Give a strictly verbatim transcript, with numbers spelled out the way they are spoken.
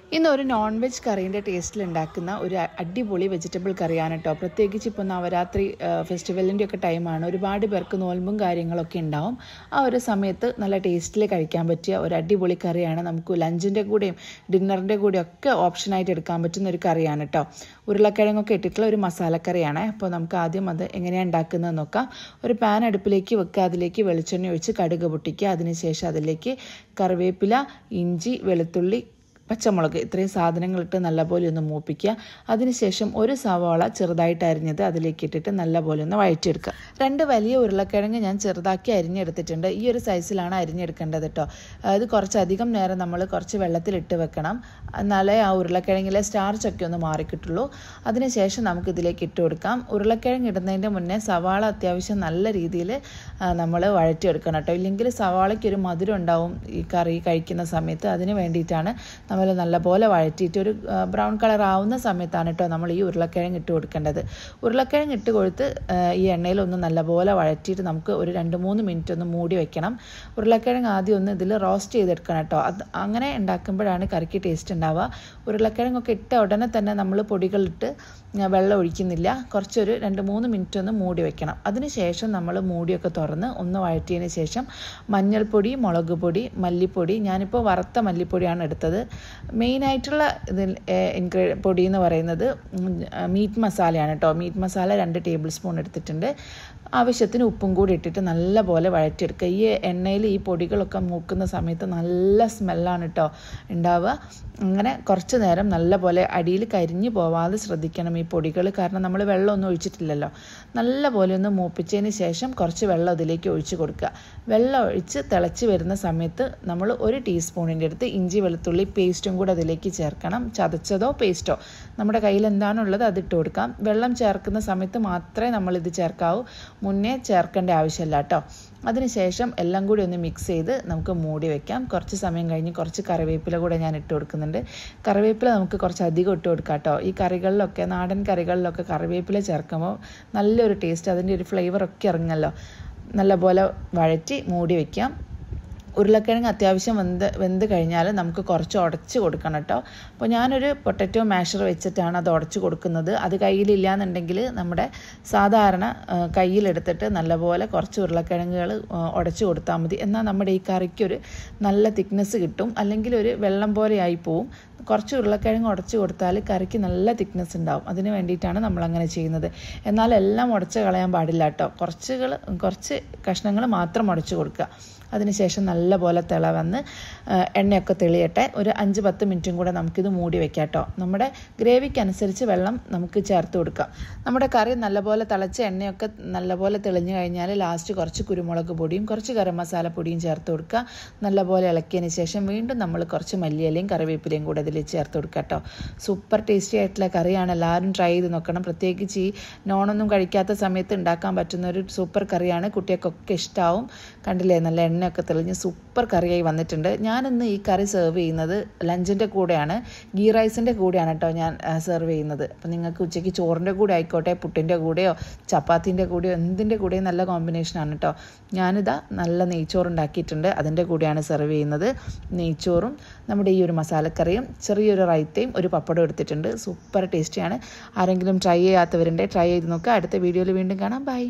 ഇന്നൊരു non veg കറീൻ്റെ ടേസ്റ്റിൽ ഉണ്ടാക്കുന്ന ഒരു അടിപൊളി വെജിറ്റബിൾ കറിയാണ് കേട്ടോ. പ്രത്യേകിച്ച് ഇപ്പോൾ നവരാത്രി ഫെസ്റ്റിവലിൻ്റെ ഒക്കെ ടൈമാണ്. ഒരുപാട് പേർക്ക് നോൽമ്പും കാര്യങ്ങളൊക്കെ ഉണ്ടാവും. ആ ഒരു സമയത്ത് നല്ല ടേസ്റ്റിൽ കഴിക്കാൻ പറ്റിയ ഒരു അടിപൊളി കറിയാണ്. നമുക്ക് ലഞ്ചിൻ്റെ കൂടെയും ഡിന്നറിൻ്റെ കൂടെയും ഒക്കെ ഓപ്ഷനായിട്ട് എടുക്കാൻ പറ്റുന്ന ഒരു കറിയാണ് കേട്ടോ. ഉരുളക്കിഴങ്ങൊക്കെ ഇട്ടിട്ടുള്ള ഒരു മസാലക്കറിയാണ്. അപ്പോൾ നമുക്ക് ആദ്യം അത് എങ്ങനെയാണ് ഉണ്ടാക്കുന്നത് നോക്കാം. ഒരു പാൻ അടുപ്പിലേക്ക് വെക്കുക, അതിലേക്ക് വെളിച്ചെണ്ണ ഒഴിച്ച് കടുക് പൊട്ടിക്കുക. അതിനുശേഷം അതിലേക്ക് കറിവേപ്പില, ഇഞ്ചി, വെളുത്തുള്ളി, പച്ചമുളക് ഇത്രയും സാധനങ്ങളിട്ട് നല്ലപോലെ ഒന്ന് മൂപ്പിക്കുക. അതിനുശേഷം ഒരു സവാള ചെറുതായിട്ട് അരിഞ്ഞത് അതിലേക്ക് ഇട്ടിട്ട് നല്ലപോലെ ഒന്ന് വഴറ്റിയെടുക്കുക. രണ്ട് വലിയ ഉരുളക്കിഴങ്ങ് ഞാൻ ചെറുതാക്കി അരിഞ്ഞെടുത്തിട്ടുണ്ട്. ഈ ഒരു സൈസിലാണ് അരിഞ്ഞെടുക്കേണ്ടത് കേട്ടോ. അത് കുറച്ചധികം നേരം നമ്മൾ കുറച്ച് വെള്ളത്തിലിട്ട് വെക്കണം, എന്നാലേ ആ ഉരുളക്കിഴങ്ങിലെ സ്റ്റാർച്ചൊക്കെ ഒന്ന് മാറിക്കിട്ടുള്ളൂ. അതിനുശേഷം നമുക്ക് ഇതിലേക്ക് ഇട്ട് കൊടുക്കാം. ഉരുളക്കിഴങ്ങ് ഇടുന്നതിൻ്റെ മുന്നേ സവാള അത്യാവശ്യം നല്ല രീതിയിൽ നമ്മൾ വഴറ്റിയെടുക്കണം കേട്ടോ. ഇല്ലെങ്കിൽ സവാളയ്ക്ക് ഒരു മധുരം ഉണ്ടാവും ഈ കറി കഴിക്കുന്ന സമയത്ത്. അതിന് വേണ്ടിയിട്ടാണ് നമ്മൾ നല്ലപോലെ വഴറ്റിയിട്ട് ഒരു ബ്രൗൺ കളർ ആവുന്ന സമയത്താണ് കേട്ടോ നമ്മൾ ഈ ഉരുളക്കിഴങ്ങ് ഇട്ട് കൊടുക്കേണ്ടത്. ഉരുളക്കിഴങ്ങ് ഇട്ട് കൊടുത്ത് ഈ എണ്ണയിലൊന്ന് നല്ലപോലെ വഴറ്റിയിട്ട് നമുക്ക് ഒരു രണ്ട് മൂന്ന് മിനിറ്റ് ഒന്ന് മൂടി വെക്കണം. ഉരുളക്കിഴങ്ങ് ആദ്യം ഒന്ന് ഇതിൽ റോസ്റ്റ് ചെയ്തെടുക്കണം കേട്ടോ. അത് അങ്ങനെ ഉണ്ടാക്കുമ്പോഴാണ് കറിക്ക് ടേസ്റ്റ് ഉണ്ടാവുക. ഉരുളക്കിഴങ്ങൊക്കെ ഇട്ട ഉടനെ തന്നെ നമ്മൾ പൊടികളിട്ട് വെള്ളം ഒഴിക്കുന്നില്ല. കുറച്ചൊരു രണ്ട് മൂന്ന് മിനിറ്റ് ഒന്ന് മൂടി വെക്കണം. അതിനുശേഷം നമ്മൾ മൂടിയൊക്കെ തുറന്ന് ഒന്ന് വഴറ്റിയതിന് ശേഷം മഞ്ഞൾപ്പൊടി, മുളക് പൊടി, മല്ലിപ്പൊടി, ഞാനിപ്പോൾ വറുത്ത മല്ലിപ്പൊടിയാണ് എടുത്തത്. മെയിനായിട്ടുള്ള ഇതിൽ ഇൻഗ്രീ പൊടി എന്ന് പറയുന്നത് മീറ്റ് മസാലയാണ് കേട്ടോ. മീറ്റ് മസാല രണ്ട് ടേബിൾ സ്പൂൺ എടുത്തിട്ടുണ്ട്. ആവശ്യത്തിന് ഉപ്പും കൂടി ഇട്ടിട്ട് നല്ലപോലെ വഴറ്റിയെടുക്കുക. ഈ എണ്ണയിൽ ഈ പൊടികളൊക്കെ മൂക്കുന്ന സമയത്ത് നല്ല സ്മെല്ലാണ് കേട്ടോ ഉണ്ടാവുക. അങ്ങനെ കുറച്ച് നേരം നല്ലപോലെ അടിയിൽ കരിഞ്ഞു പോവാതെ ശ്രദ്ധിക്കണം ഈ പൊടികൾ, കാരണം നമ്മൾ വെള്ളമൊന്നും ഒഴിച്ചിട്ടില്ലല്ലോ. നല്ലപോലെ ഒന്ന് മൂപ്പിച്ചതിന് ശേഷം കുറച്ച് വെള്ളം അതിലേക്ക് ഒഴിച്ച് കൊടുക്കുക. വെള്ളം ഒഴിച്ച് തിളച്ച് വരുന്ന സമയത്ത് നമ്മൾ ഒരു ടീസ്പൂണിൻ്റെ അടുത്ത് ഇഞ്ചി വെളുത്തുള്ളി പേസ്റ്റും കൂടെ അതിലേക്ക് ചേർക്കണം. ചതച്ചതോ പേസ്റ്റോ നമ്മുടെ കയ്യിൽ എന്താണുള്ളത് അതിട്ട് കൊടുക്കാം. വെള്ളം ചേർക്കുന്ന സമയത്ത് മാത്രമേ നമ്മളിത് ചേർക്കാവൂ, മുന്നേ ചേർക്കേണ്ട ആവശ്യമില്ല കേട്ടോ. അതിനുശേഷം എല്ലാം കൂടി ഒന്ന് മിക്സ് ചെയ്ത് നമുക്ക് മൂടി വയ്ക്കാം. കുറച്ച് സമയം കഴിഞ്ഞ് കുറച്ച് കറിവേപ്പില കൂടെ ഞാൻ ഇട്ട് കൊടുക്കുന്നുണ്ട്. കറിവേപ്പില നമുക്ക് കുറച്ച് അധികം ഇട്ട് കൊടുക്കാം കേട്ടോ. ഈ കറികളിലൊക്കെ, നാടൻ കറികളിലൊക്കെ കറിവേപ്പില ചേർക്കുമ്പോൾ നല്ലൊരു ടേസ്റ്റ്, അതിൻ്റെ ഒരു ഫ്ലേവറൊക്കെ ഇറങ്ങല്ലോ. നല്ലപോലെ വഴറ്റി മൂടി വയ്ക്കാം. ഉരുളക്കിഴങ്ങ് അത്യാവശ്യം വെന്ത് വെന്ത് കഴിഞ്ഞാൽ നമുക്ക് കുറച്ച് ഉടച്ച് കൊടുക്കണം കേട്ടോ. അപ്പോൾ ഞാനൊരു പൊട്ടറ്റോ മാഷർ വെച്ചിട്ടാണ് അത് ഉടച്ച് കൊടുക്കുന്നത്. അത് കയ്യിലില്ല എന്നുണ്ടെങ്കിൽ നമ്മുടെ സാധാരണ കയ്യിലെടുത്തിട്ട് നല്ലപോലെ കുറച്ച് ഉരുളക്കിഴങ്ങുകൾ ഉടച്ച് കൊടുത്താൽ മതി. എന്നാൽ നമ്മുടെ ഈ കറിക്കൊരു നല്ല തിക്നെസ് കിട്ടും. അല്ലെങ്കിൽ ഒരു വെള്ളം പോലെ ആയി പോവും. കുറച്ച് ഉരുളക്കിഴങ്ങ് ഉടച്ച് കൊടുത്താൽ കറിക്ക് നല്ല തിക്നെസ് ഉണ്ടാവും. അതിന് വേണ്ടിയിട്ടാണ് നമ്മളങ്ങനെ ചെയ്യുന്നത്. എന്നാൽ എല്ലാം ഉടച്ച് കളയാൻ പാടില്ല കേട്ടോ. കുറച്ചുകൾ കുറച്ച് കഷ്ണങ്ങൾ മാത്രം ഉടച്ച് കൊടുക്കുക. അതിനുശേഷം നല്ലപോലെ തിള വന്ന് എണ്ണയൊക്കെ തെളിയട്ടെ. ഒരു അഞ്ച് പത്ത് മിനിറ്റും കൂടെ നമുക്കിത് മൂടി വെക്കാം കേട്ടോ. നമ്മുടെ ഗ്രേവിക്ക് അനുസരിച്ച് വെള്ളം നമുക്ക് ചേർത്ത് കൊടുക്കാം. നമ്മുടെ കറി നല്ലപോലെ തിളച്ച് എണ്ണയൊക്കെ നല്ലപോലെ തെളിഞ്ഞു കഴിഞ്ഞാൽ ലാസ്റ്റ് കുറച്ച് കുരുമുളക് പൊടിയും കുറച്ച് ഗരം മസാല പൊടിയും ചേർത്ത് കൊടുക്കുക. നല്ലപോലെ ഇളക്കിയതിന് ശേഷം വീണ്ടും നമ്മൾ കുറച്ച് മല്ലിയിലയും കറിവേപ്പിലയും കൂടെ ഇതിൽ ചേർത്ത് കൊടുക്കുക കേട്ടോ. സൂപ്പർ ടേസ്റ്റി ആയിട്ടുള്ള കറിയാണ്. എല്ലാവരും ട്രൈ ചെയ്ത് നോക്കണം. പ്രത്യേകിച്ച് ഈ നോണൊന്നും കഴിക്കാത്ത സമയത്ത് ഉണ്ടാക്കാൻ പറ്റുന്ന ഒരു സൂപ്പർ കറിയാണ്. കുട്ടികൾക്കൊക്കെ ഇഷ്ടമാവും. കണ്ടില്ലേ, നല്ല എണ്ണയൊക്കെ തെളിഞ്ഞ് സൂപ്പർ കറിയായി വന്നിട്ടുണ്ട്. ഞാനിന്ന് ഈ കറി സെർവ് ചെയ്യുന്നത് ലഞ്ചിൻ്റെ കൂടെയാണ്, ഗീ റൈസിൻ്റെ കൂടെയാണ് കേട്ടോ ഞാൻ സെർവ് ചെയ്യുന്നത്. അപ്പോൾ നിങ്ങൾക്ക് ഉച്ചയ്ക്ക് ചോറിൻ്റെ കൂടെ ആയിക്കോട്ടെ, പുട്ടിൻ്റെ കൂടെയോ ചപ്പാത്തിൻ്റെ കൂടെയോ എന്തിൻ്റെ കൂടെയും നല്ല കോമ്പിനേഷനാണ് കേട്ടോ. ഞാനിതാ നല്ല നെയ്ച്ചോറ് ഉണ്ടാക്കിയിട്ടുണ്ട്, അതിൻ്റെ കൂടെയാണ് സെർവ് ചെയ്യുന്നത്. നെയ്ച്ചോറും നമ്മുടെ ഈ ഒരു മസാലക്കറിയും ചെറിയൊരു റൈത്തയും ഒരു പപ്പടം എടുത്തിട്ടുണ്ട്. സൂപ്പർ ടേസ്റ്റിയാണ്. ആരെങ്കിലും ട്രൈ ചെയ്യാത്തവരുണ്ടെങ്കിൽ ട്രൈ ചെയ്ത് നോക്കുക. അടുത്ത വീഡിയോയിൽ വീണ്ടും കാണാം. ബൈ.